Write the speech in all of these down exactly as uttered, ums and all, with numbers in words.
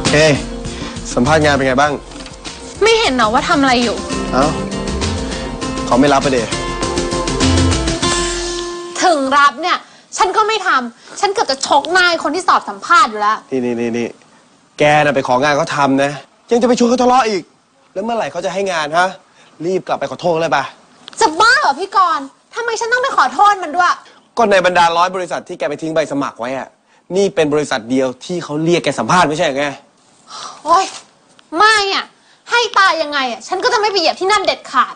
เฮ้สัมภาษณ์งานเป็นไงบ้างไม่เห็นเหรอว่าทำอะไรอยู่เอ้าเขาไม่รับไปเดะถึงรับเนี่ยฉันก็ไม่ทำฉันเกือบจะชกนายคนที่สอบสัมภาษณ์อยู่แล้วนี่นี่นี่นี่แกน่ะไปของานเขาทำนะยังจะไปชวนเขาทะเลาะอีกแล้วเมื่อไหร่เขาจะให้งานฮะรีบกลับไปขอโทษเลยป่ะจะบ้าเหรอพี่กรณ์ทำไมฉันต้องไปขอโทษมันด้วยก็ในบรรดาร้อยบริษัทที่แกไปทิ้งใบสมัครไว้อะนี่เป็นบริษัทเดียวที่เขาเรียกแกสัมภาษณ์ไม่ใช่ไงโอ๊ยไม่อ่ะให้ตายยังไงอ่ะฉันก็จะไม่ไปเหยียบที่นั่นเด็ดขาด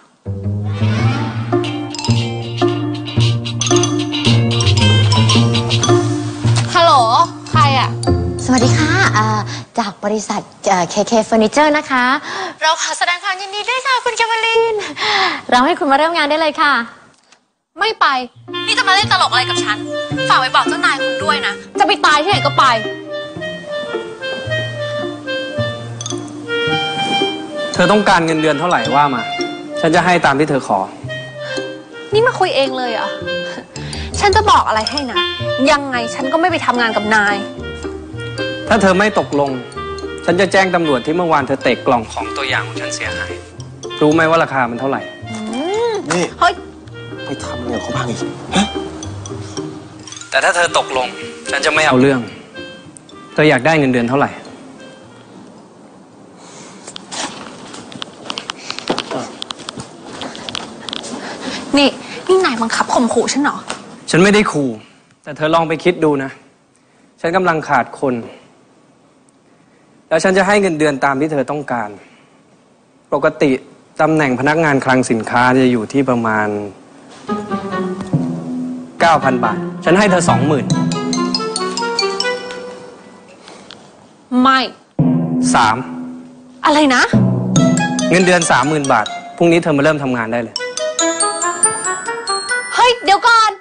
ฮัลโหลใครอ่ะสวัสดีค่ะจากบริษัท เค เค Furniture นะคะเราขอแสดงความยินดีด้วยค่ะคุณเคมลินเราให้คุณมาเริ่มงานได้เลยค่ะไม่ไปนี่จะมาเล่นตลกอะไรกับฉันฝากไว้บอกเจ้านายคุณด้วยนะจะไปตายที่ไหนก็ไปเธอต้องการเงินเดือนเท่าไหร่ว่ามาฉันจะให้ตามที่เธอขอนี่มาคุยเองเลยเหรอฉันจะบอกอะไรให้นะยังไงฉันก็ไม่ไปทำงานกับนายถ้าเธอไม่ตกลงฉันจะแจ้งตำรวจที่เมื่อวานเธอเตะกล่องของตัวอย่างของฉันเสียหายรู้ไหมว่าราคามันเท่าไหร่นี่เฮ้ยไปทำเนี่ยเขาพังอีกแต่ถ้าเธอตกลงฉันจะไม่เอาเรื่องเธออยากได้เงินเดือนเท่าไหร่นี่นี่นายบังคับข่มขู่ฉันเหรอฉันไม่ได้ขู่แต่เธอลองไปคิดดูนะฉันกำลังขาดคนแล้วฉันจะให้เงินเดือนตามที่เธอต้องการปกติตำแหน่งพนักงานคลังสินค้าจะอยู่ที่ประมาณ เก้าพัน บาทฉันให้เธอ สองหมื่นไม่สามอะไรนะเงินเดือน สามหมื่น บาทพรุ่งนี้เธอมาเริ่มทำงานได้เลยเฮ้ยเดี๋ยวก่อน